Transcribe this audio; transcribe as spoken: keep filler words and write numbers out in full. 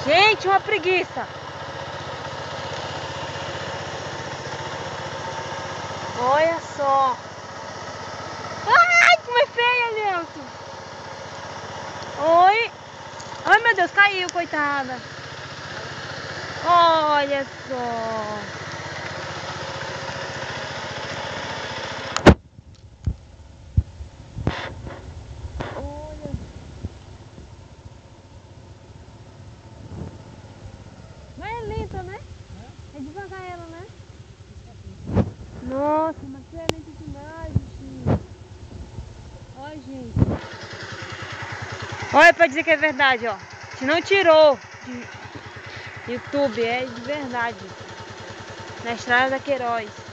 Gente, uma preguiça. Olha só. Ai, como é feia, Leandro. Oi. Ai, meu Deus, caiu, coitada. Olha só. Olha. Mas é lenta, né? É devagar ela, né? Nossa, mas você é lenta demais, bichinho. Olha, gente. Olha pra dizer que é verdade, ó. Se não tirou de YouTube, é de verdade. Na estrada da Queiroz.